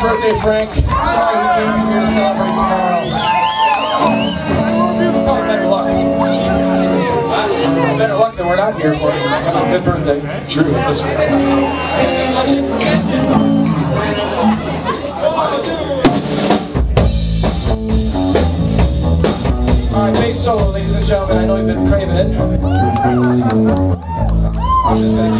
birthday, Frank. Sorry we can't be here to celebrate tomorrow. Probably better luck. Better luck than we're not here for you. So good birthday. True. This way. Touch it. Alright, bass solo, ladies and gentlemen. I know you've been craving it. I'm just going to